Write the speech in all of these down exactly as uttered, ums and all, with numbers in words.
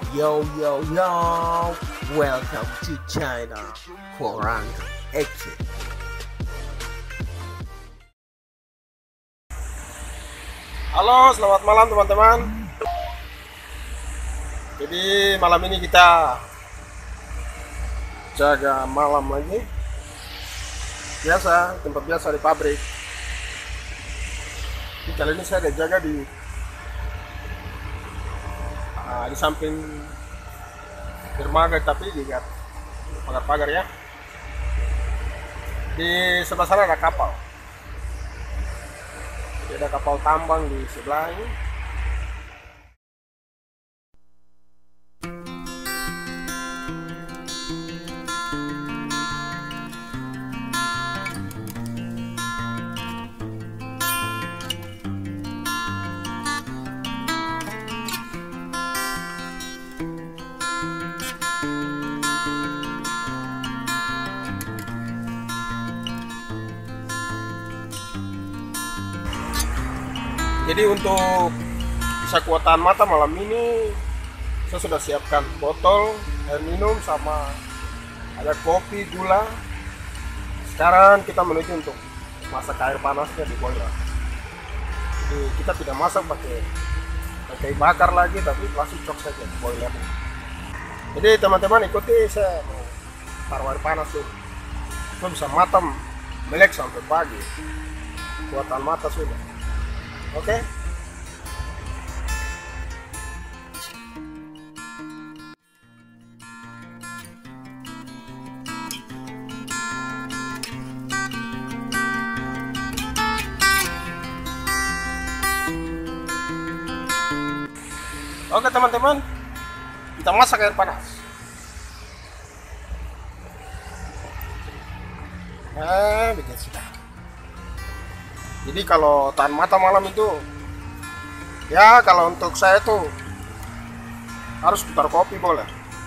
Yo yo yo, welcome to China Kurang Action. Halo, selamat malam teman-teman. Jadi malam ini kita jaga malam lagi. Biasa, tempat biasa di pabrik. Jadi kali ini saya ada jaga di uh, di samping dermaga, tapi di pagar-pagar ya. Di sebelah sana ada kapal. Jadi ada kapal tambang di sebelah ini. Jadi untuk bisa kuatan mata malam ini, saya sudah siapkan botol air minum sama ada kopi, gula. Sekarang kita menuju untuk masak air panasnya di boiler. Jadi kita tidak masak pakai pakai bakar lagi, tapi langsung cok saja di boiler. Jadi teman-teman ikuti, saya mau taruh air panas dulu. Kita bisa matam melek sampai pagi. Kuatan mata sudah. Oke. Okay. Oke teman-teman, kita masak air panas. Nah, begitu sudah. Jadi kalau tahan mata malam itu, ya kalau untuk saya tuh harus putar kopi boleh.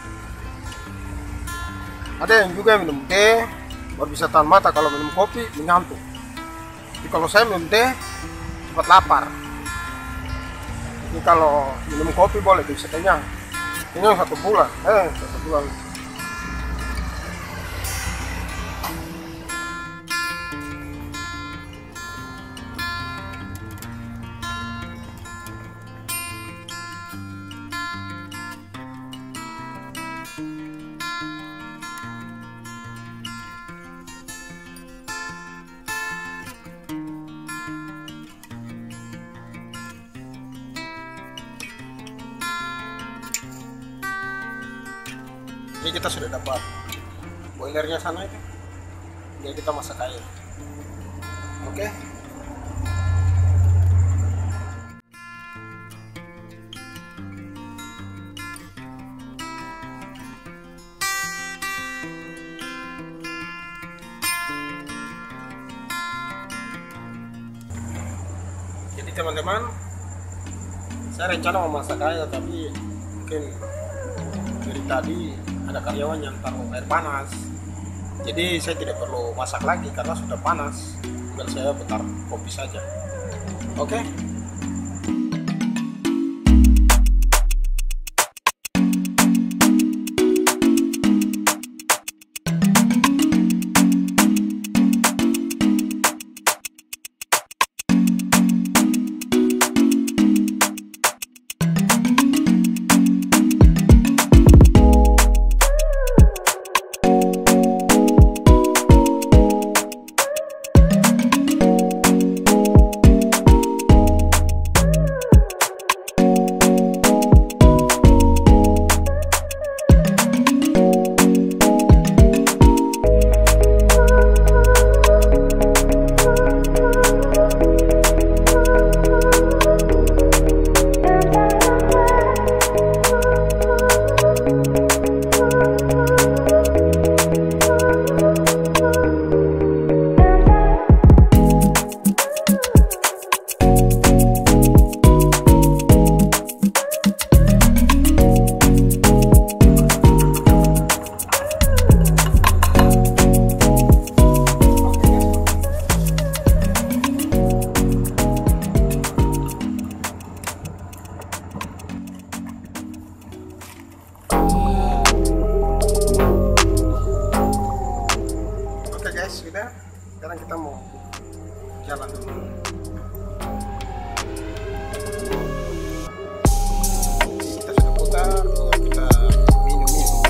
Ada yang juga minum teh baru bisa tahan mata, kalau minum kopi mengantuk. Jadi kalau saya minum teh cepat lapar. Jadi kalau minum kopi boleh bisa kenyang. Kenyang satu bulan, eh satu bulan. Jadi kita sudah dapat boilernya sana itu. Jadi kita masak air. Oke. Jadi teman-teman, saya rencana mau masak air, tapi mungkin dari tadi ada karyawan yang taruh air panas, jadi saya tidak perlu masak lagi karena sudah panas. Tinggal saya putar kopi saja. Oke. Okay? sekarang kita mau jalan dulu. Kita sudah putar, tinggal kita minum minum.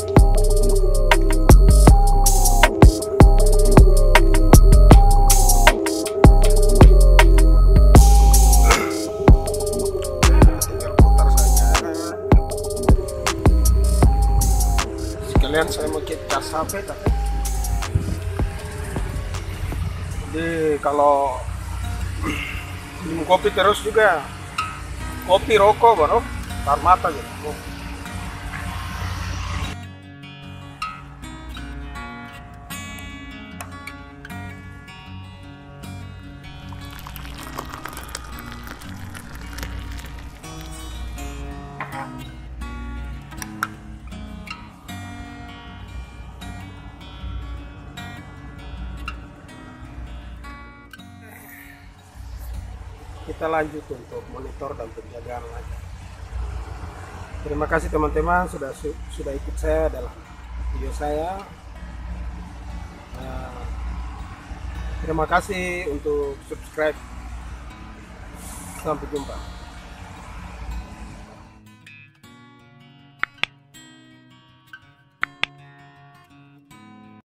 Tinggal putar saja. Sekalian saya mau cek cas H P tapi. Jadi kalau minum kopi terus juga, kopi rokok baru tar mata gitu. Kita lanjut untuk monitor dan penjagaan lagi. Terima kasih teman-teman sudah sudah ikut saya dalam video saya. Nah, terima kasih untuk subscribe. Sampai jumpa.